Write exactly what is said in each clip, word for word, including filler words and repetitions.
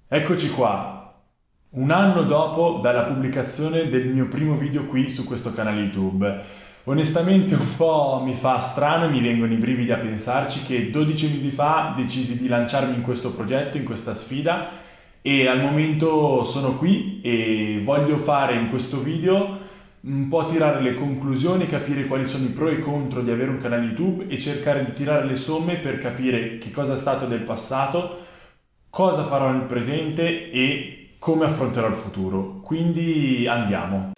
Eccoci qua, un anno dopo dalla pubblicazione del mio primo video qui su questo canale YouTube. Onestamente un po' mi fa strano e mi vengono i brividi a pensarci che dodici mesi fa decisi di lanciarmi in questo progetto, in questa sfida, e al momento sono qui e voglio fare in questo video un po' tirare le conclusioni, capire quali sono i pro e i contro di avere un canale YouTube e cercare di tirare le somme per capire che cosa è stato del passato, cosa farò nel presente e come affronterò il futuro. Quindi andiamo.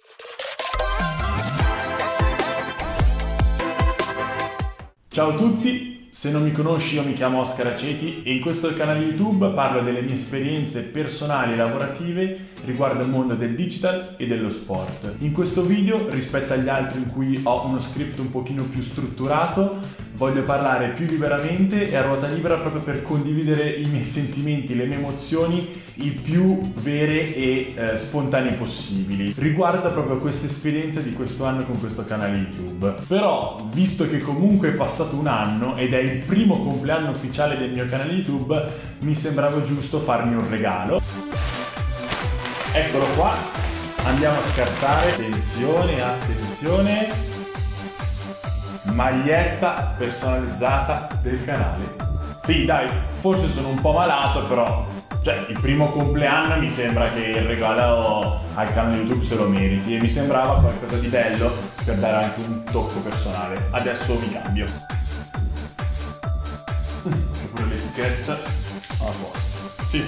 Ciao a tutti, se non mi conosci io mi chiamo Oscar Aceti e in questo canale YouTube parlo delle mie esperienze personali e lavorative riguardo il mondo del digital e dello sport. In questo video, rispetto agli altri in cui ho uno script un pochino più strutturato, voglio parlare più liberamente e a ruota libera proprio per condividere i miei sentimenti, le mie emozioni il più vere e eh, spontanee possibili. Riguarda proprio questa esperienza di questo anno con questo canale YouTube. Però, visto che comunque è passato un anno ed è il primo compleanno ufficiale del mio canale YouTube, mi sembrava giusto farmi un regalo. Eccolo qua, andiamo a scartare. Attenzione, attenzione. Maglietta personalizzata del canale. Sì, dai, forse sono un po' malato, però cioè il primo compleanno mi sembra che il regalo al canale YouTube se lo meriti e mi sembrava qualcosa di bello per dare anche un tocco personale. Adesso mi cambio. C'è pure l'etichetta a posto. Sì,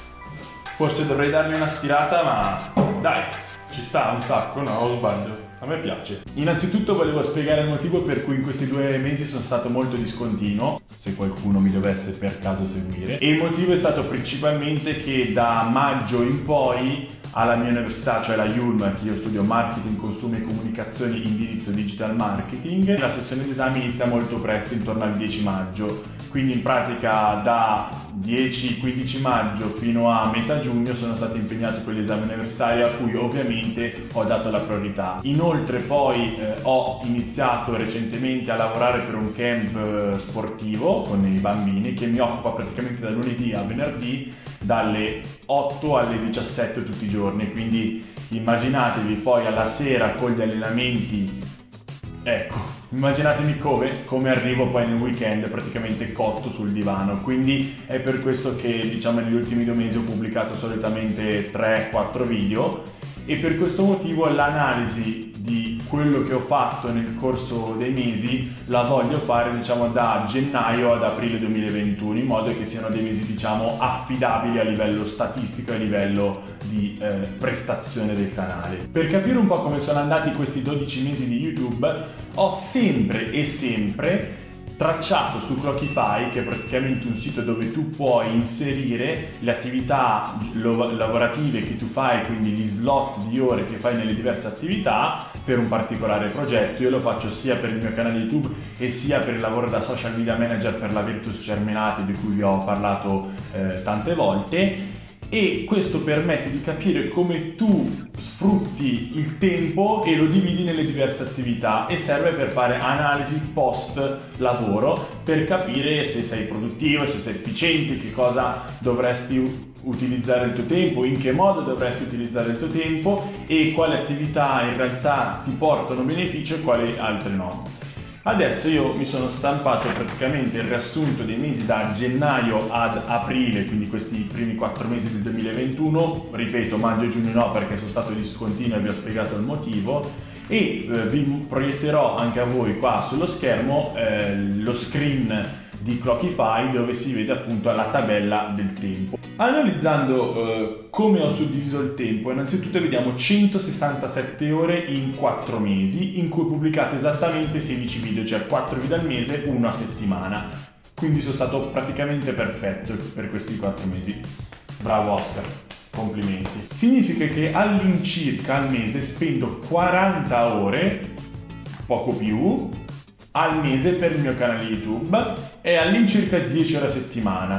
forse dovrei dargli una stirata, ma dai, ci sta un sacco, no? O sbaglio? A me piace. Innanzitutto volevo spiegare il motivo per cui in questi due mesi sono stato molto discontinuo, se qualcuno mi dovesse per caso seguire. E il motivo è stato principalmente che da maggio in poi alla mia università, cioè la U L M, che io studio Marketing, Consumi e Comunicazioni, indirizzo Digital Marketing, la sessione d'esame inizia molto presto, intorno al dieci maggio. Quindi in pratica da dieci quindici maggio fino a metà giugno sono stato impegnato con gli esami universitari a cui ovviamente ho dato la priorità. Inoltre poi eh, ho iniziato recentemente a lavorare per un camp eh, sportivo con i bambini che mi occupa praticamente da lunedì a venerdì dalle otto alle diciassette tutti i giorni, quindi immaginatevi poi alla sera con gli allenamenti, ecco. Immaginatevi come, come arrivo poi nel weekend praticamente cotto sul divano, quindi è per questo che diciamo negli ultimi due mesi ho pubblicato solitamente tre quattro video e per questo motivo l'analisi di quello che ho fatto nel corso dei mesi la voglio fare diciamo da gennaio ad aprile duemilaventuno in modo che siano dei mesi diciamo affidabili a livello statistico e a livello di eh, prestazione del canale. Per capire un po' come sono andati questi dodici mesi di YouTube ho sempre e sempre tracciato su Clockify, che è praticamente un sito dove tu puoi inserire le attività lavorative che tu fai, quindi gli slot di ore che fai nelle diverse attività per un particolare progetto. Io lo faccio sia per il mio canale YouTube e sia per il lavoro da social media manager per la Virtus Cermenati di cui vi ho parlato eh, tante volte. E questo permette di capire come tu sfrutti il tempo e lo dividi nelle diverse attività e serve per fare analisi post lavoro per capire se sei produttivo, se sei efficiente, che cosa dovresti utilizzare il tuo tempo, in che modo dovresti utilizzare il tuo tempo e quali attività in realtà ti portano beneficio e quali altre no. Adesso io mi sono stampato praticamente il riassunto dei mesi da gennaio ad aprile, quindi questi primi quattro mesi del duemilaventuno, ripeto maggio e giugno no perché sono stato discontinuo e vi ho spiegato il motivo, e eh, vi proietterò anche a voi qua sullo schermo eh, lo screen di Clockify dove si vede appunto la tabella del tempo. Analizzando eh, come ho suddiviso il tempo, innanzitutto vediamo centosessantasette ore in quattro mesi in cui ho pubblicato esattamente sedici video, cioè quattro video al mese, uno a settimana. Quindi sono stato praticamente perfetto per questi quattro mesi. Bravo Oscar, complimenti. Significa che all'incirca al mese spendo quaranta ore, poco più, al mese per il mio canale YouTube e all'incirca dieci ore a settimana.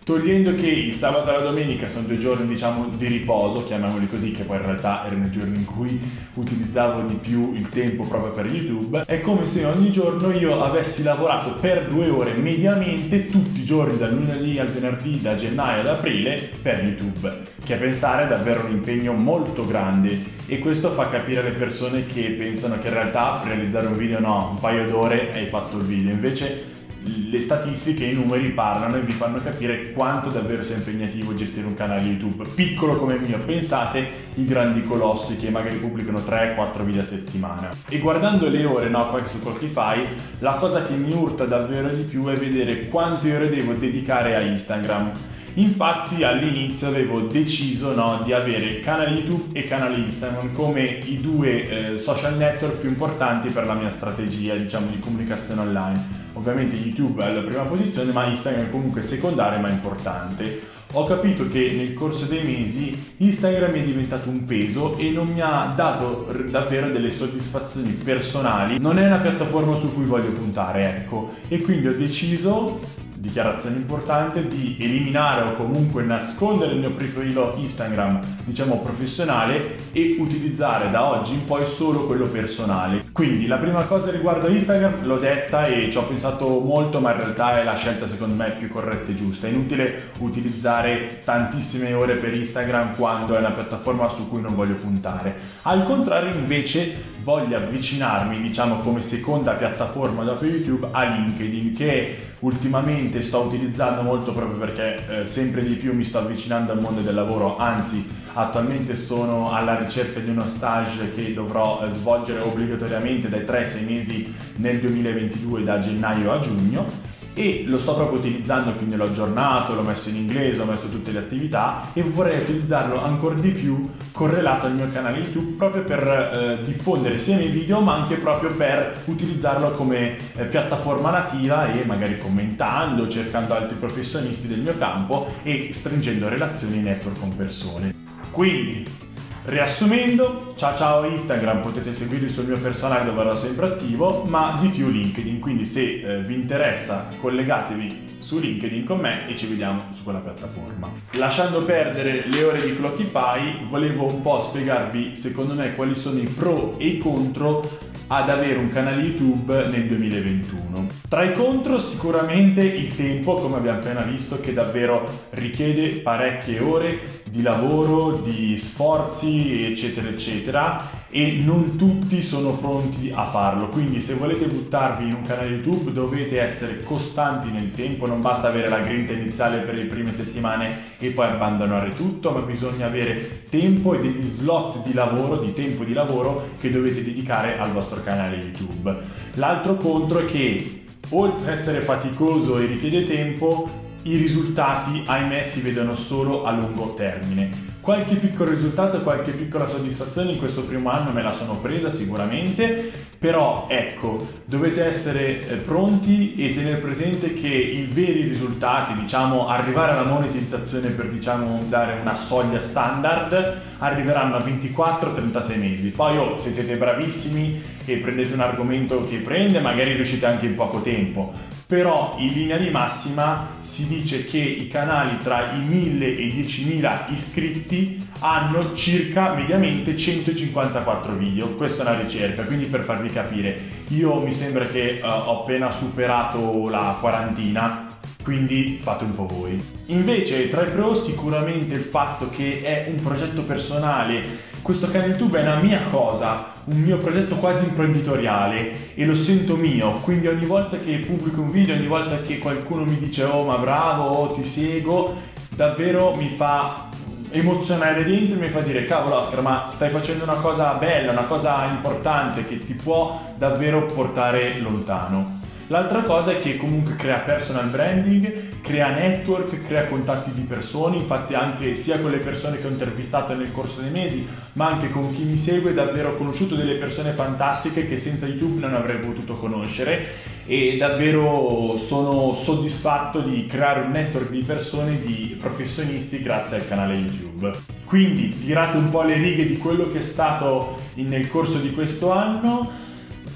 Togliendo che il sabato e la domenica sono due giorni, diciamo, di riposo, chiamiamoli così, che poi in realtà erano i giorni in cui utilizzavo di più il tempo proprio per YouTube, è come se ogni giorno io avessi lavorato per due ore mediamente tutti i giorni, dal lunedì al venerdì, da gennaio ad aprile, per YouTube, che a pensare è davvero un impegno molto grande, e questo fa capire alle persone che pensano che in realtà per realizzare un video, no, un paio d'ore hai fatto il video. Invece le statistiche, i numeri parlano e vi fanno capire quanto davvero sia impegnativo gestire un canale YouTube piccolo come il mio. Pensate i grandi colossi che magari pubblicano tre quattro video a settimana. E guardando le ore, no, qua su Clockify, la cosa che mi urta davvero di più è vedere quante ore devo dedicare a Instagram. Infatti all'inizio avevo deciso, no, di avere canale YouTube e canale Instagram come i due eh, social network più importanti per la mia strategia, diciamo, di comunicazione online. Ovviamente YouTube è alla prima posizione, ma Instagram è comunque secondario ma importante. Ho capito che nel corso dei mesi Instagram è diventato un peso e non mi ha dato davvero delle soddisfazioni personali. Non è una piattaforma su cui voglio puntare, ecco. E quindi ho deciso, dichiarazione importante, di eliminare o comunque nascondere il mio profilo Instagram, diciamo professionale, e utilizzare da oggi in poi solo quello personale. Quindi la prima cosa riguardo Instagram l'ho detta e ci ho pensato molto, ma in realtà è la scelta secondo me più corretta e giusta. È inutile utilizzare tantissime ore per Instagram quando è una piattaforma su cui non voglio puntare. Al contrario, invece, voglio avvicinarmi, diciamo, come seconda piattaforma dopo YouTube a LinkedIn, che ultimamente sto utilizzando molto proprio perché eh, sempre di più mi sto avvicinando al mondo del lavoro. Anzi, attualmente sono alla ricerca di uno stage che dovrò eh, svolgere obbligatoriamente dai tre ai sei mesi nel duemilaventidue, da gennaio a giugno, e lo sto proprio utilizzando, quindi l'ho aggiornato, l'ho messo in inglese, ho messo tutte le attività e vorrei utilizzarlo ancora di più correlato al mio canale YouTube, proprio per eh, diffondere sia i miei video ma anche proprio per utilizzarlo come eh, piattaforma nativa, e magari commentando, cercando altri professionisti del mio campo e stringendo relazioni e network con persone. Quindi, riassumendo, ciao ciao Instagram, potete seguirmi sul mio personale dove ero sempre attivo, ma di più LinkedIn, quindi se eh, vi interessa collegatevi su LinkedIn con me e ci vediamo su quella piattaforma. Lasciando perdere le ore di Clockify, volevo un po' spiegarvi secondo me quali sono i pro e i contro ad avere un canale YouTube nel duemilaventuno. Tra i contro sicuramente il tempo, come abbiamo appena visto, che davvero richiede parecchie ore di lavoro, di sforzi, eccetera eccetera, e non tutti sono pronti a farlo. Quindi se volete buttarvi in un canale YouTube dovete essere costanti nel tempo, non basta avere la grinta iniziale per le prime settimane e poi abbandonare tutto, ma bisogna avere tempo e degli slot di lavoro, di tempo di lavoro che dovete dedicare al vostro canale YouTube. L'altro contro è che, oltre ad essere faticoso e richiede tempo, i risultati, ahimè, si vedono solo a lungo termine. Qualche piccolo risultato, qualche piccola soddisfazione in questo primo anno me la sono presa sicuramente, però ecco, dovete essere pronti e tenere presente che i veri risultati, diciamo arrivare alla monetizzazione per, diciamo, dare una soglia standard, arriveranno a ventiquattro trentasei mesi. Poi oh, se siete bravissimi e prendete un argomento che prende, magari riuscite anche in poco tempo. Però in linea di massima si dice che i canali tra i mille e i diecimila iscritti hanno circa mediamente centocinquantaquattro video. Questa è una ricerca, quindi per farvi capire, io mi sembra che uh, ho appena superato la quarantina, quindi fate un po' voi. Invece tra i pro sicuramente il fatto che è un progetto personale. Questo canale YouTube è una mia cosa, un mio progetto quasi imprenditoriale e lo sento mio, quindi ogni volta che pubblico un video, ogni volta che qualcuno mi dice oh ma bravo, oh, ti seguo, davvero mi fa emozionare dentro e mi fa dire cavolo Oscar, ma stai facendo una cosa bella, una cosa importante che ti può davvero portare lontano. L'altra cosa è che comunque crea personal branding, crea network, crea contatti di persone. Infatti anche sia con le persone che ho intervistato nel corso dei mesi, ma anche con chi mi segue, davvero ho conosciuto delle persone fantastiche che senza YouTube non avrei potuto conoscere, e davvero sono soddisfatto di creare un network di persone, di professionisti grazie al canale YouTube. Quindi tirate un po' le righe di quello che è stato nel corso di questo anno.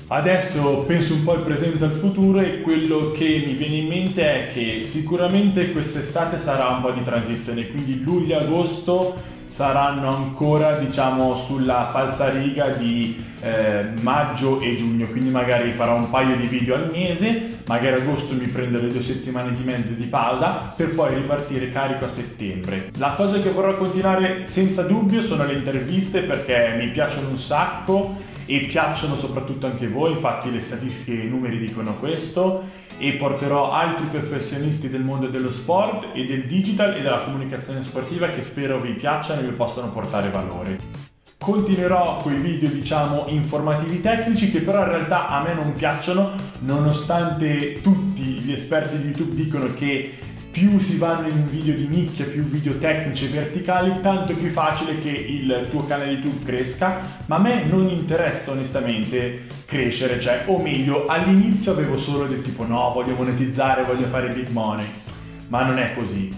Adesso penso un po' al presente e al futuro e quello che mi viene in mente è che sicuramente quest'estate sarà un po' di transizione, quindi luglio e agosto saranno ancora, diciamo, sulla falsariga di eh, maggio e giugno, quindi magari farò un paio di video al mese, magari agosto mi prendo le due settimane di mezzo di pausa per poi ripartire carico a settembre. La cosa che vorrò continuare senza dubbio sono le interviste, perché mi piacciono un sacco e piacciono soprattutto anche voi, infatti le statistiche e i numeri dicono questo, e porterò altri professionisti del mondo dello sport e del digital e della comunicazione sportiva che spero vi piacciono e vi possano portare valore. Continuerò con i video, diciamo, informativi tecnici, che però in realtà a me non piacciono, nonostante tutti gli esperti di YouTube dicono che più si vanno in video di nicchia, più video tecnici e verticali, tanto è più facile che il tuo canale YouTube cresca, ma a me non interessa onestamente crescere, cioè, o meglio, all'inizio avevo solo del tipo no, voglio monetizzare, voglio fare big money, ma non è così.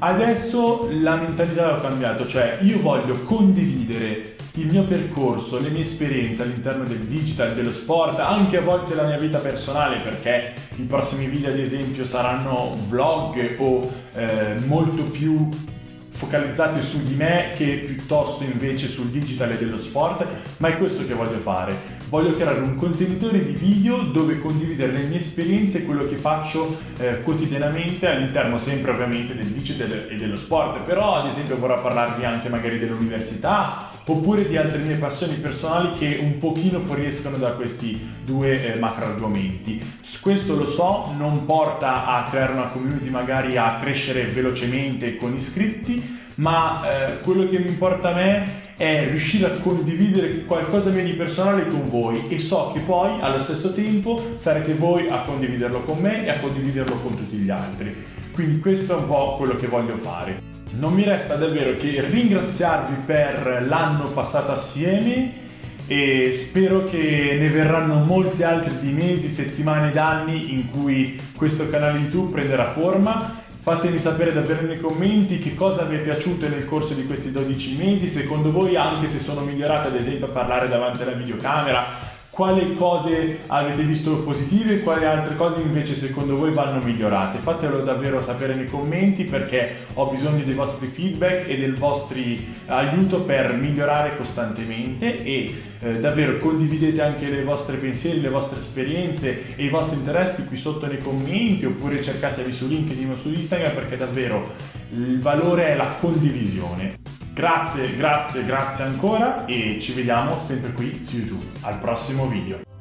Adesso la mentalità l'ho cambiato, cioè io voglio condividere il mio percorso, le mie esperienze all'interno del digital, dello sport, anche a volte la mia vita personale, perché i prossimi video ad esempio saranno vlog o eh, molto più focalizzati su di me che piuttosto invece sul digital e dello sport, ma è questo che voglio fare. Voglio creare un contenitore di video dove condividere le mie esperienze e quello che faccio eh, quotidianamente all'interno sempre ovviamente del digital e dello sport, però ad esempio vorrò parlarvi anche magari dell'università oppure di altre mie passioni personali che un pochino fuoriescono da questi due eh, macro argomenti. Questo lo so, non porta a creare una community magari a crescere velocemente con iscritti, ma eh, quello che mi importa a me è riuscire a condividere qualcosa mio di personale con voi, e so che poi allo stesso tempo sarete voi a condividerlo con me e a condividerlo con tutti gli altri. Quindi questo è un po' quello che voglio fare. Non mi resta davvero che ringraziarvi per l'anno passato assieme e spero che ne verranno molti altri di mesi, settimane ed anni in cui questo canale YouTube prenderà forma. Fatemi sapere davvero nei commenti che cosa vi è piaciuto nel corso di questi dodici mesi, secondo voi, anche se sono migliorate ad esempio a parlare davanti alla videocamera, quali cose avete visto positive e quali altre cose invece secondo voi vanno migliorate. Fatelo davvero sapere nei commenti, perché ho bisogno dei vostri feedback e del vostro aiuto per migliorare costantemente, e eh, davvero condividete anche le vostre pensieri, le vostre esperienze e i vostri interessi qui sotto nei commenti, oppure cercatevi su LinkedIn o su Instagram, perché davvero il valore è la condivisione. Grazie, grazie, grazie ancora e ci vediamo sempre qui su YouTube. Al prossimo video.